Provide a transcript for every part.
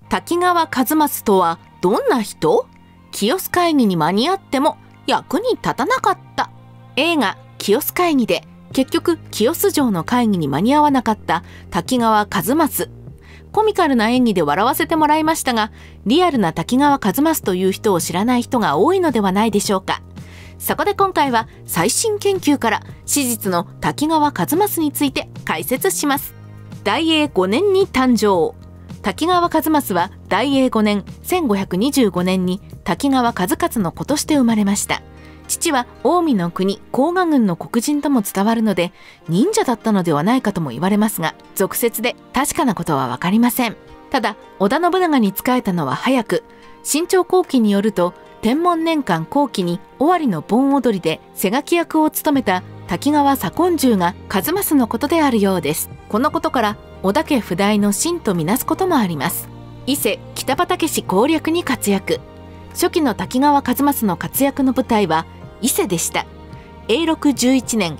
滝川一益とはどんな人？清須会議に間に合っても役に立たなかった。映画「清須会議」で結局清洲城の会議に間に合わなかった滝川一益。コミカルな演技で笑わせてもらいましたが、リアルな滝川一益という人を知らない人が多いのではないでしょうか。そこで今回は最新研究から史実の滝川一益について解説します。大永5年に誕生。滝川一益は大永5年1525年に滝川一勝の子として生まれました。父は近江の国甲賀郡の黒人とも伝わるので忍者だったのではないかとも言われますが、俗説で確かなことは分かりません。ただ織田信長に仕えたのは早く、新朝後期によると天文年間後期に尾張の盆踊りで背書き役を務めた滝川左近従が一益のことであるようです。このことから織田家不代の臣とみなすこともあります。伊勢北畠氏攻略に活躍。初期の滝川一益の活躍の舞台は伊勢でした。永禄11年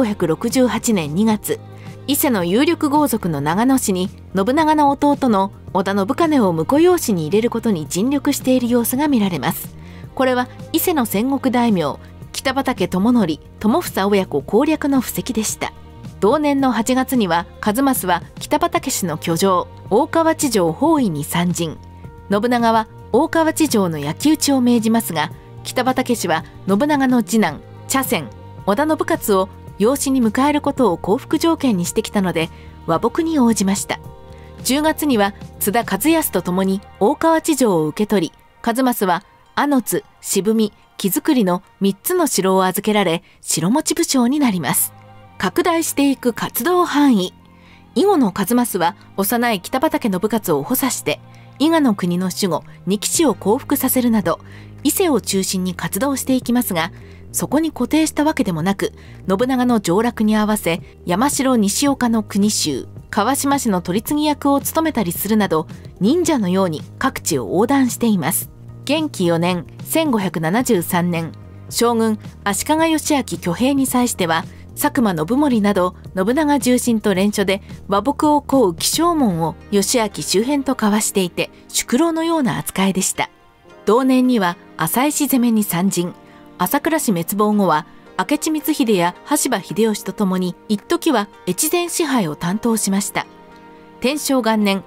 1568年2月、伊勢の有力豪族の長野氏に信長の弟の織田信兼を婿養子に入れることに尽力している様子が見られます。これは伊勢の戦国大名北畠智則友房親子攻略の布石でした。同年の8月には一益は北畠氏の居城大川地城包囲に参陣。信長は大川地城の焼き討ちを命じますが、北畠氏は信長の次男茶筅織田信雄を養子に迎えることを降伏条件にしてきたので和睦に応じました。10月には津田一康と共に大川地城を受け取り、一益は安津、渋見、木造の3つの城を預けられ城持武将になります。拡大していく活動範囲。以後の一益は幼い北畠信雄を補佐して伊賀の国の守護二木氏を降伏させるなど伊勢を中心に活動していきますが、そこに固定したわけでもなく、信長の上洛に合わせ山城西岡の国衆川島氏の取り次ぎ役を務めたりするなど忍者のように各地を横断しています。元亀4年1573年、将軍足利義昭挙兵に際しては佐久間信盛など信長重臣と連署で和睦を請う起請文を義昭周辺と交わしていて宿老のような扱いでした。同年には朝石攻めに参陣。朝倉氏滅亡後は明智光秀や羽柴秀吉とともに一時は越前支配を担当しました。天正元年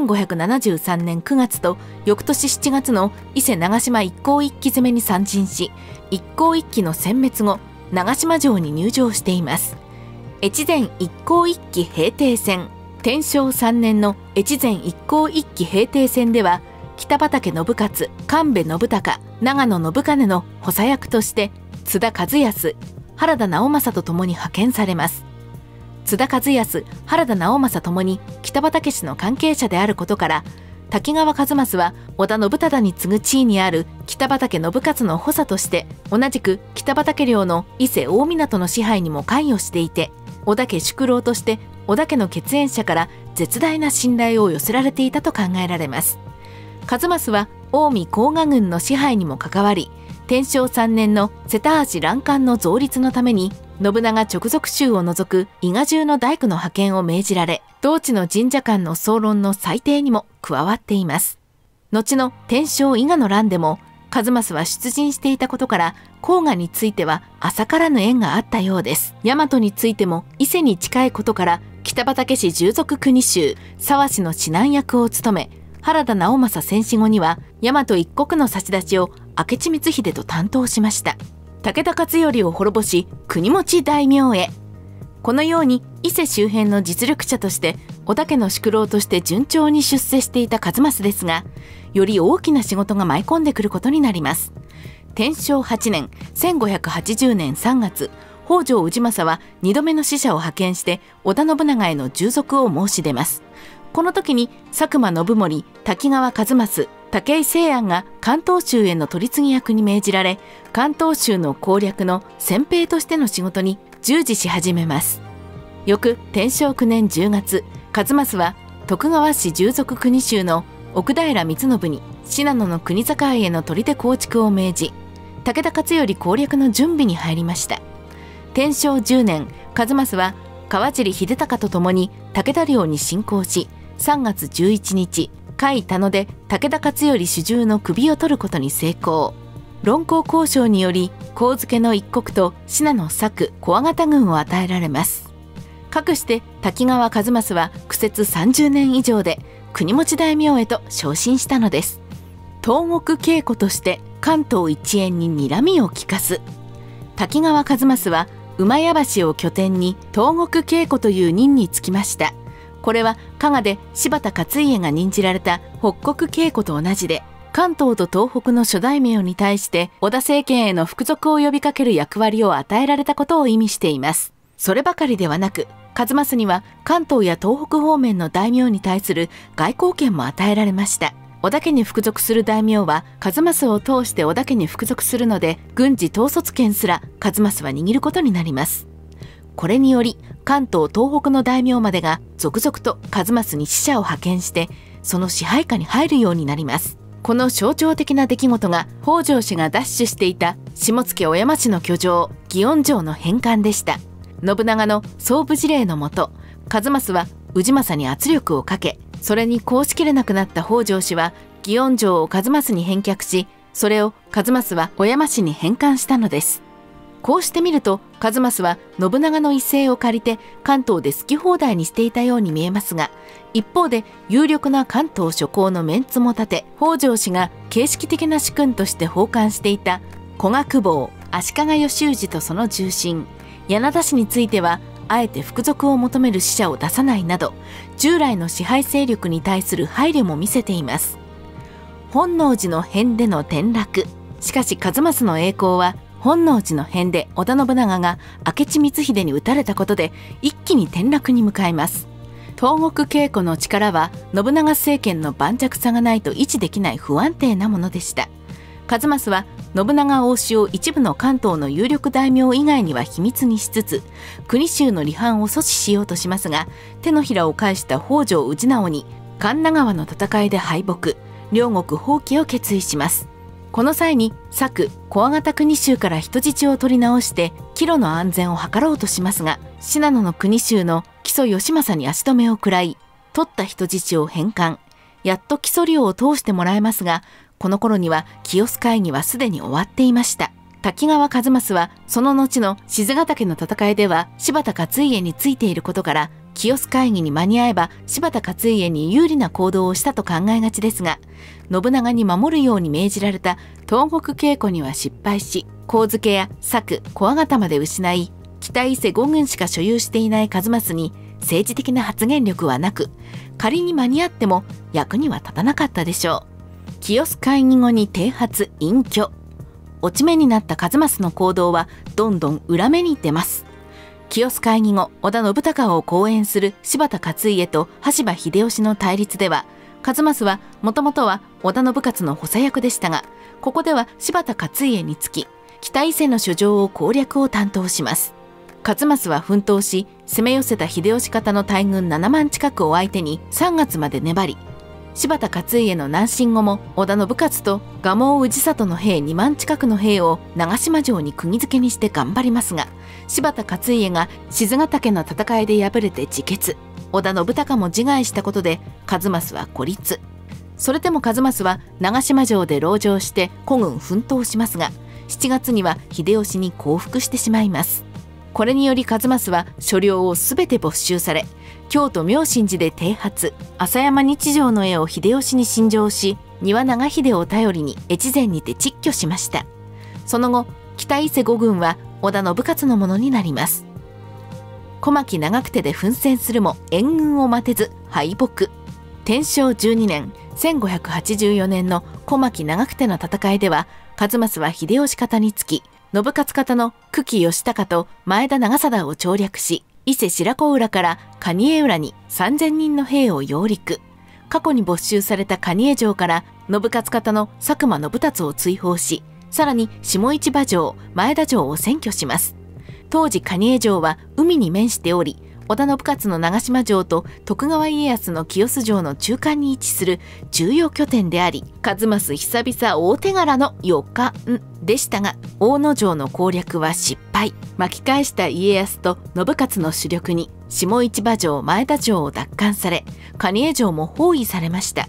1573年9月と翌年7月の伊勢長島一向一揆攻めに参陣し、一向一揆の殲滅後長島城に入城しています。越前一向一揆平定戦。天正3年の越前一向一揆平定戦では北畠信勝、神戸信孝、長野信兼の補佐役として津田一康、原田直政と共に派遣されます。津田一康、原田直政ともに北畠氏の関係者であることから、滝川一益は織田信忠に次ぐ地位にある北畠信勝の補佐として同じく北畠領の伊勢大湊の支配にも関与していて、織田家宿老として織田家の血縁者から絶大な信頼を寄せられていたと考えられます。一益は近江甲賀郡の支配にも関わり、天正3年の瀬田橋欄干の造立のために信長直属州を除く伊賀中の大工の派遣を命じられ、同地の神社間の総論の裁定にも加わっています。後の天正伊賀の乱でも一益は出陣していたことから甲賀については浅からぬ縁があったようです。大和についても伊勢に近いことから北畠氏従属国衆沢氏の指南役を務め、原田直政戦死後には大和一国の差し出しを明智光秀と担当しました。武田勝頼を滅ぼし国持大名へ。このように伊勢周辺の実力者として織田家の宿老として順調に出世していた一益ですが、より大きな仕事が舞い込んでくることになります。天正8年1580年3月、北条氏政は2度目の使者を派遣して織田信長への従属を申し出ます。この時に佐久間信盛、滝川一益、武井清安が関東州への取り次ぎ役に命じられ、関東州の攻略の先兵としての仕事に従事し始めます。翌天正9年10月、一益は徳川氏従属国衆の奥平光信に信濃の国境への砦構築を命じ、武田勝頼攻略の準備に入りました。天正10年、一益は川尻秀隆と共に武田領に侵攻し、3月11日、 甲斐田野で武田勝頼主従の首を取ることに成功。論功交渉により上野の一国と信濃佐久小和方郡を与えられます。かくして滝川一益は苦節30年以上で国持大名へと昇進したのです。東国稽古として関東一円に睨みを利かす。滝川一益は馬屋橋を拠点に東国稽古という任に就きました。これは加賀で柴田勝家が任じられた北国稽古と同じで、関東と東北の諸大名に対して織田政権への服属を呼びかける役割を与えられたことを意味しています。そればかりではなく、一益には関東や東北方面の大名に対する外交権も与えられました。織田家に服属する大名は一益を通して織田家に服属するので、軍事統率権すら一益は握ることになります。これにより関東東北の大名までが続々と一益に使者を派遣してその支配下に入るようになります。この象徴的な出来事が北条氏が奪取していた下野小山市の居城祇園城の返還でした。信長の総部辞令のもと、一益は氏政に圧力をかけ、それに抗しきれなくなった北条氏は祇園城を一益に返却し、それを一益は小山市に返還したのです。こうしてみると一益は信長の威勢を借りて関東で好き放題にしていたように見えますが、一方で有力な関東諸侯のメンツも立て、北条氏が形式的な主君として奉還していた古賀久保、足利義氏とその重臣柳田氏についてはあえて服属を求める使者を出さないなど、従来の支配勢力に対する配慮も見せています。本能寺の変での転落。しかし一益の栄光は本能寺の変で織田信長が明智光秀に討たれたことで一気に転落に向かいます。東国稽古の力は信長政権の盤石さがないと維持できない不安定なものでした。一益は信長推しを一部の関東の有力大名以外には秘密にしつつ、国衆の離反を阻止しようとしますが、手のひらを返した北条氏直に神奈川の戦いで敗北、両国放棄を決意します。この際に佐久小和方国衆から人質を取り直して帰路の安全を図ろうとしますが、信濃の国衆の木曽義政に足止めを食らい、取った人質を返還。やっと木曽領を通してもらえますが、この頃には清須会議はすでに終わっていました。滝川一益はその後の賤ヶ岳の戦いでは柴田勝家についていることから、清須会議に間に合えば柴田勝家に有利な行動をしたと考えがちですが、信長に守るように命じられた東国稽古には失敗し、上野や佐久小和方まで失い、北伊勢5郡しか所有していない一益に政治的な発言力はなく、仮に間に合っても役には立たなかったでしょう。清須会議後に剃髪隠居。落ち目になった一益の行動はどんどん裏目に出ます。清須会議後、織田信孝を後援する柴田勝家と羽柴秀吉の対立では、一益はもともとは織田信雄の補佐役でしたが、ここでは柴田勝家につき、北伊勢の書状を攻略を担当します。一益は奮闘し、攻め寄せた秀吉方の大軍7万近くを相手に3月まで粘り、柴田勝家の南進後も織田信雄と蒲生氏郷の兵2万近くの兵を長島城に釘付けにして頑張りますが、柴田勝家が賤ヶ岳の戦いで敗れて自決、織田信孝も自害したことで一益は孤立。それでも一益は長島城で籠城して孤軍奮闘しますが、7月には秀吉に降伏してしまいます。これにより一益は所領をすべて没収され、京都妙心寺で剃髪、浅山日常の絵を秀吉に進上し、丹羽長秀を頼りに越前にて蟄居しました。その後、北伊勢5郡は織田信雄のものになります。小牧長久手で奮戦するも援軍を待てず敗北。天正12年、1584年の小牧長久手の戦いでは、一益は秀吉方につき、信雄方の久喜義高と前田長貞を調略し、伊勢白子浦から蟹江浦に3000人の兵を擁陸。過去に没収された蟹江城から信雄方の佐久間信達を追放し、さらに下市場城、前田城を占拠します。当時蟹江城は海に面しており、織田信雄の長島城と徳川家康の清洲城の中間に位置する重要拠点であり、一益久々大手柄の予感でしたが、大野城の攻略は失敗。巻き返した家康と信雄の主力に下市場城、前田城を奪還され、蟹江城も包囲されました。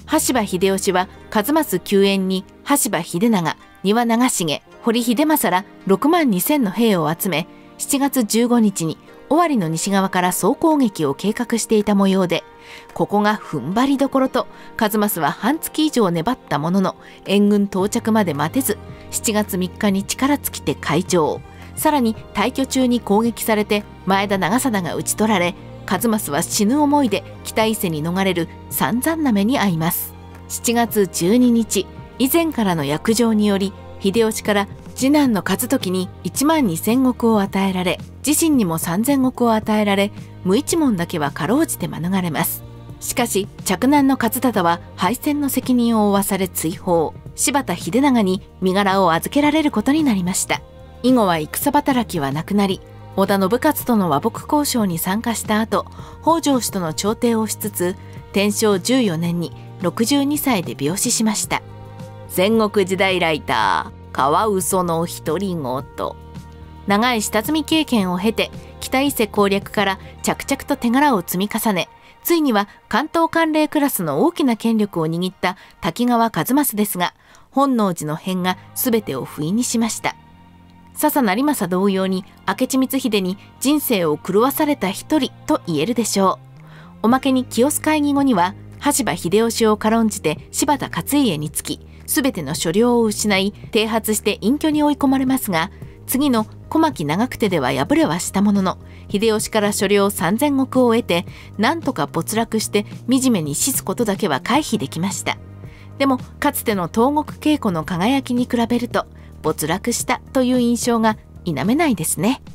羽柴秀吉は数正救援に羽柴秀長、丹羽長重、堀秀政ら6万2千の兵を集め、7月15日に尾張の西側から総攻撃を計画していた模様で、ここが踏ん張りどころと、数正は半月以上粘ったものの、援軍到着まで待てず、7月3日に力尽きて開城。さらに退去中に攻撃されて前田長貞が討ち取られ、数正は死ぬ思いで北伊勢に逃れる散々な目に遭います。7月12日、以前からの約定により、秀吉から次男の和時に1万2,000石を与えられ、自身にも3,000石を与えられ、無一文だけはかろうじて免れます。しかし嫡男の和忠は敗戦の責任を負わされ追放。柴田秀長に身柄を預けられることになりました。以後は戦働きはなくなり、織田信雄との和睦交渉に参加した後、北条氏との調停をしつつ、天正14年に62歳で病死しました。戦国時代ライター、カワウソの独り言。長い下積み経験を経て、北伊勢攻略から着々と手柄を積み重ね、ついには関東管領クラスの大きな権力を握った滝川一益ですが、本能寺の変が全てを不意にしました。笹成政同様に明智光秀に人生を狂わされた一人と言えるでしょう。おまけに清須会議後には、羽柴秀吉を軽んじて柴田勝家につき、全ての所領を失い、剃髪して隠居に追い込まれますが、次の小牧長久手では敗れはしたものの、秀吉から所領3,000石を得て、なんとか没落して惨めに死すことだけは回避できました。でも、かつての東国稽古の輝きに比べると、没落したという印象が否めないですね。